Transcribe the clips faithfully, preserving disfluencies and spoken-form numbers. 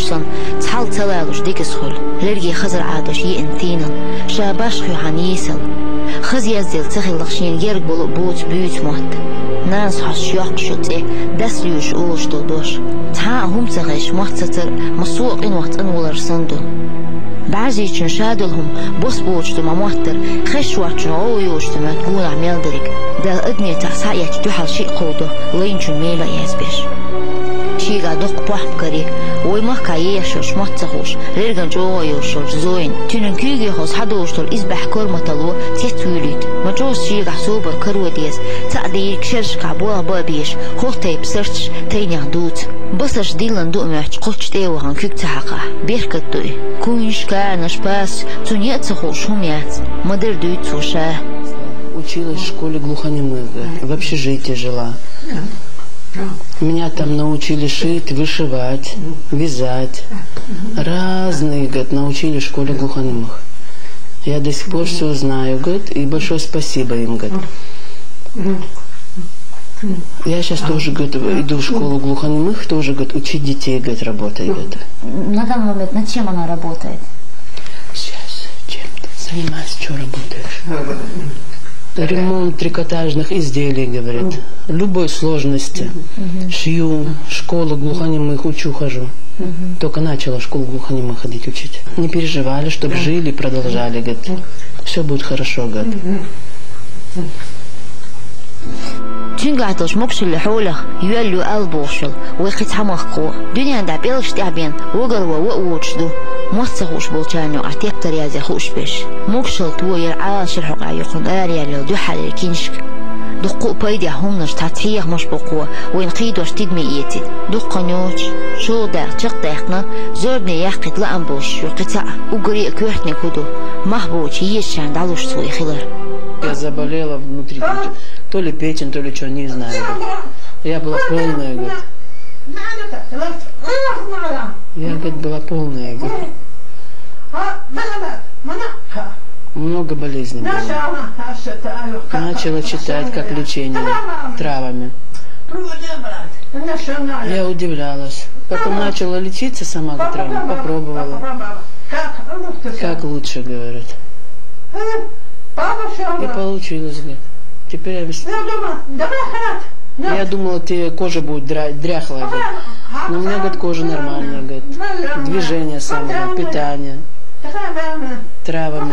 صن تحل تلالوش ديك سخل لرجي خزر عادوش ينتينل شاباش خيو حنيسل خز يزدل تخيل لخشين يرق بلو بوت بيوت موت ناس حش يقشط إيه دس ليوش أولش دودوش تها هم تغيش محتتر مسوق إن وقت أنولر صندو بعضی چون شادلهم بس بوجت ما محتر خش وقت أو يوجت ما تقول عمل درك دل أدنى تحسيت تحل شيء قوده لين چون ميلا يزبش شيء قدق بحب كري وما كايشوش ما تخوش رجعن جوا يوشوش زين تنين كيجي خص حدوش تل إسبح كرمة تلو تيتوليد ما جوز شيء قحسوبر كروديس تعدي كشرش كعبوها بابيش خو تيب سرتش تيني حدود بسش ديلن دو محش قلتش تيوهن كيك تحقه بيركت دوي كونش كانش باس تنيت تخوش هم يات مدر دوي تسوشاه. Училась в школе глухонемых, в общежитии жила. Меня там научили шить, вышивать, вязать. Разные, говорит, научили в школе глухонемых. Я до сих пор все знаю, говорит, и большое спасибо им, говорит. Я сейчас тоже, говорит, иду в школу глухонемых, тоже, говорит, учить детей, говорит, работать, говорит. На данный момент над чем она работает? Сейчас, чем ты занимаешься, что работаешь? Ремонт трикотажных изделий, говорит, любой сложности. Шью, школу глухонемых учу, хожу. Только начала в школу глухонемых ходить учить. Не переживали, чтобы жили и продолжали, говорит. Все будет хорошо, говорит. تنقعتش مقش اللي حوله يولو قلبوشل ويخت حمقو دنيا دا بيلش تعبين وقر ووقوشدو موثقوش بولتانو اعتيب تريازي خوش بيش مقشل توير عاش الحقا يقون اريا لو دو حالي كينشك دقو بايدي همنش تحتيح مش بقوة وين قيدوش تدمي ايتي دو قنوش شو داق تق داقنا زوربني يحقيت لأنبوش يقطع وقريق كوحتني كدو محبوش يشان دالوش سوي خلر. Я заболела внутри, то ли печень, то ли что, не знаю. Я была полная, говорит. Я, говорит, была полная, говорит. Много болезней было. Начала читать, как лечение травами. Я удивлялась. Потом начала лечиться сама травами, попробовала. Как лучше, говорит. И получилось, говорит. Теперь я весна. Я думала, ты кожа будет дряхлая, говорит. Но у меня, говорит, кожа нормальная, говорит. Движение самое, питание. Травами.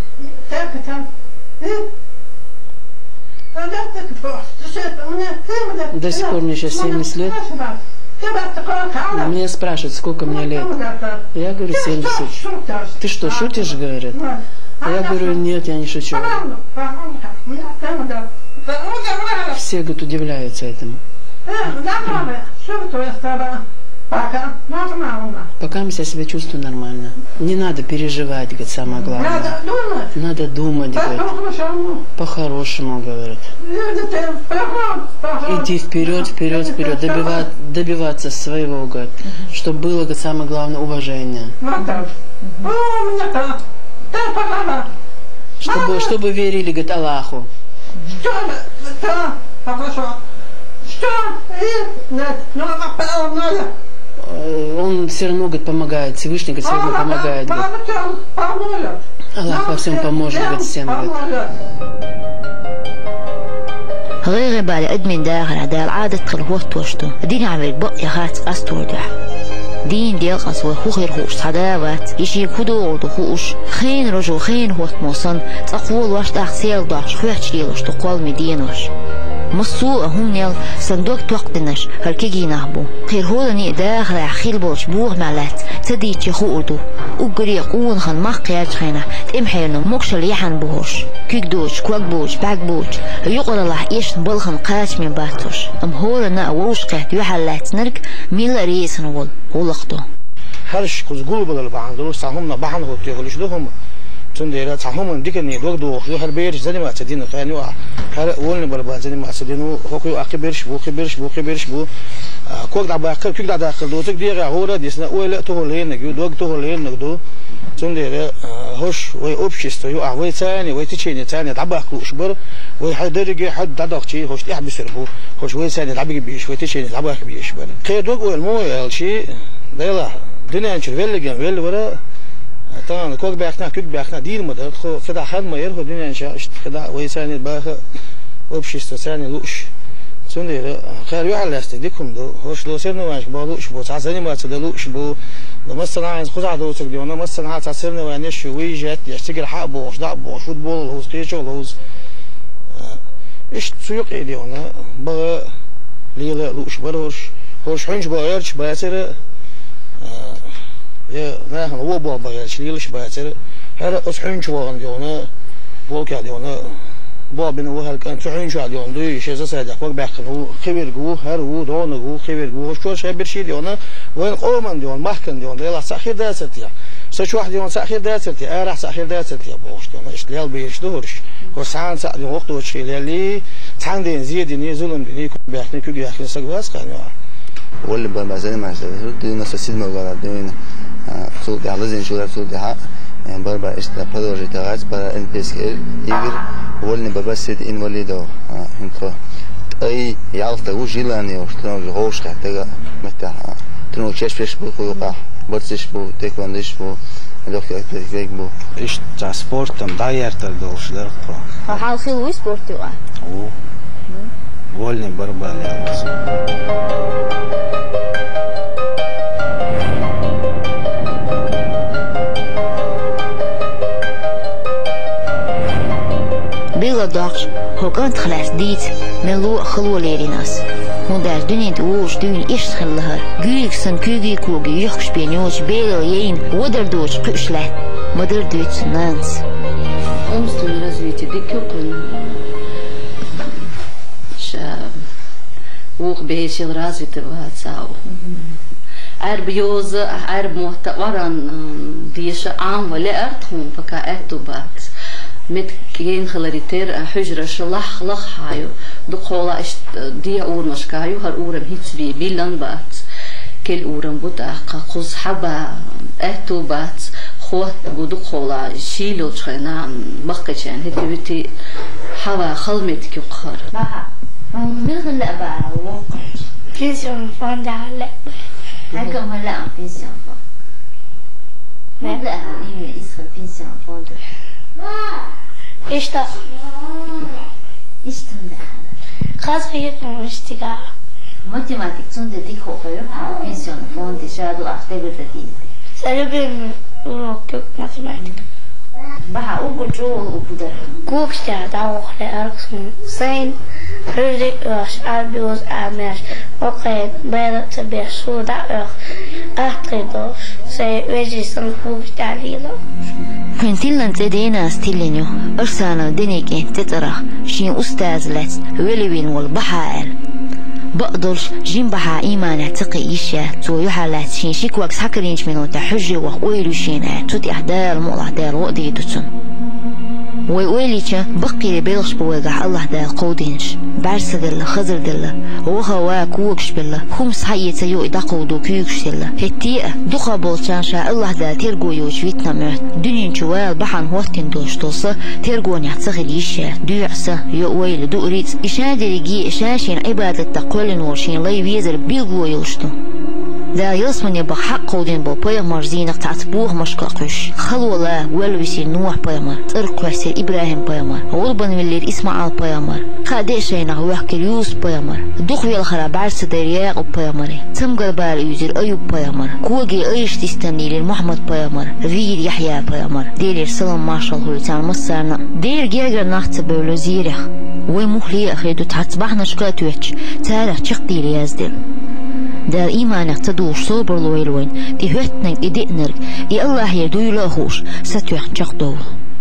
До сих пор мне сейчас семьдесят лет. Меня спрашивают, сколько мне лет. Я говорю, семьдесят. Ты что, шутишь, говорит? Я говорю, нет, я не шучу. Все, говорит, удивляются этому. Пока я себя чувствую нормально. Не надо переживать, говорит, самое главное. Надо думать, говорит. По-хорошему, говорит. Иди вперед, вперед, вперед. Добивать, добиваться своего, говорит. Чтобы было, говорит, самое главное, уважение. Чтобы, чтобы верили, говорит, Аллаху. Он все равно, говорит, помогает. Всевышний, говорит, все равно помогает. Говорит. Аллах во всем поможет, говорит, всем. غير بالي ادمن داخل هذا العادة تخلوه توشتو دين عمل بقى خات استودع دين ديال قصوى خو خير خوش حداوات يشي كدو دخوش خين رجو خين هوت موصن تقول واش تحسيل داش خوش ليلوش تقول مدينوش مصو هم نيل صندوق توقتنش هالكيجي نهبو خير هولني داخل عخيل بوش بوه مالات تديت يخوردو وقريق ونخن مقياج خينا تمحينو مكش اللي يحن بوش كيك دوش كوك بوش باك بوش يقول الله إيش بلخن قاش من باتوش ام هولنا ووش قهت يحلات نرك ميلا ريس نقول ولقطو هرش كوز قلوب البعض دروس تعهمنا بعض هو تيغلش لهم تندير تعهمهم ديك إني دوق دوق يو هالبيرش زني ما تدينه ثاني واه هل ولن بربع زني ما تدينه هو كيو أكبرش بو كبرش بو كبرش بو كوك دعبا كوك كوك دعبا كل تك دير هورا ديسنا أول تهولين نجيو دوق تهولين نجدو تندير هوش وي أوبشيست يو أهوي ثاني وي تشيني ثاني دعبا كلوش بر وي حد درجة حد دعوق شيء هوش يحبس يربو هوش وي ثاني دعبا بيش وي تشيني دعبا بيش بر خير دوق والمو الشيء ده دنيا نشر ولا جم ولا ورا طبعا كوك بيحنا كوك بيحنا دير مدر خو كده حد ما يرهو دنيا إنشاء كده ويساني باه وبشي استساني لوش سندي خير يحل يستديكم دو هوش دو سيرنا وانش بادوش بو تعزني ما تدلوش بو مثلا عايز خزع دو تقدي أنا مثلا عايز تعسرنا وانش ويجت يشتغل حق بوش دع بوش فوتبول هوز كيشو هوز إيش سوق إيدي أنا بقى ليلا لوش برهوش هوش حنش بايرش بايسر يا نحن هو بوا بايرش ليلش بايسر هذا أس حنش واقن ديونا بوك ديونا بوا بينه وهل كان حنش ديون دوي شيء زسادة وقت بحكي هو خبر جو هر هو دون جو خبر جو هوش كل شيء برشي ديونا وين قومن ديون محكن ديون يلا سأخير داستيا سش واحد ديون سأخير داستيا أرح سأخير داستيا بوش ديونا إيش ليال بيرش دورش وسان سأ ديون وقت وشيء للي تعندين زيد نيزلون دني كل بيحكي كل بيحكي سجواس كانوا واللي بمزاني ما سويت دي ناس السيد موجودة دين صوت على زين شو صوت حق يعني بربع إشتا بدرجة تغاز برا إن بيس يجر واللي ببسط إن وليده هنكو أي يالته وجيلاني وشتنو جوش كتجا متى تنو شش فيش بخويقة برتش بو تكواندش بو دكتور تكيك بو إيش ترانسبورتم داير تلدوش لرقة فحال خلوي سبورتي وا أو واللي بربع بيلا داش هو كانت خلاص ديت ملو خلو ليريناس مدار دنيا ووش دون إيش خلها جيك سن كوجي كوجي يخش بينوش بيلا يين ودر دوش كشله مدر دوت نانس умственное развитие дикёкун ша ух бесил развитого цау арбиоз арбмот варан диша ам ولا ارتهم فكأتو بات مت كين خلريتر حجرة شلح لخ هايو دخولا إش دي أور مشكايو هر أورم هيتش بي بيلان بات كل أورم بودا قوز حبا أتو بات خوات بودخولا شيلو تخنا مخكشان هتي بتي حوا خلمت كيقهر بها من هلا بقى بينسيون فون ده لا هكذا هلا بينسيون فون لا لا هي اسمها بينسيون فون ايش ده ايش تنده خاص فيه مشتغل ماتيماتيك تنده دي خوخيو بينسيون فون دي شادو اختبر دي سألبين وكيف ماتيماتيك بها أقول جو وبده كوك شاد أو خلي أركسون سين هردي أش أبيوز أمش وقيد بيد تبي سودا أخ أحقدوش سي وجي سن كوك تعليلا كنتيلن تدينا استيلينيو أرسانا دينيكي تترخ شين أستاذ لت ولوين والبحائل بقدرش جيم بحا إيمان اعتقي إيشا تو يحالات شين شيك واكس حكرينش منو تحجي وقويلو شين توتي أحدار مقلع دار وقدي دوتون ويقوليشا بقي لبيلش بويقع الله دار قودينش بارس دل خزر دل وخوا كوكش بلا خمس حية يو إداقو دو كيوكش دل هتيئة دوخا بولشان شا الله دار تيرقو يوش فيتنا مرت دنين شوال بحان هوستين دوش توصا تيرقو نعتقي ليشا دوعسا يو ويل دو أريد إشان دلقي إشاشين عبادة تقول نورشين لي بيزر بيلقو يوشتو دا يصمن يبقى حق قودين بو بيامر زينق تعتبوه مشكاقش خلو الله ولوسي نوح بيامر ترق وحسي إبراهيم بيامر غلبا من اللي اسماعيل بيامر قادي شينا وحكي اليوس بيامر دخوي الخرا بعرس درياق بيامر تمقل بال يوزر أيوب بيامر كوغي أيش تستني للمحمد بيامر غير يحيى بيامر دير سلام ماشال هلتان مصارنا دير جيغر ناخت بولو زيرخ ومخلي أخيدو تعتبحنا شكاتوش تاريخ تشقي ليازدل دار إيمانك تدوش صوبر لويلوين دي هتنك إدئنرك إي الله يدوي لاهوش ستوح تشقدو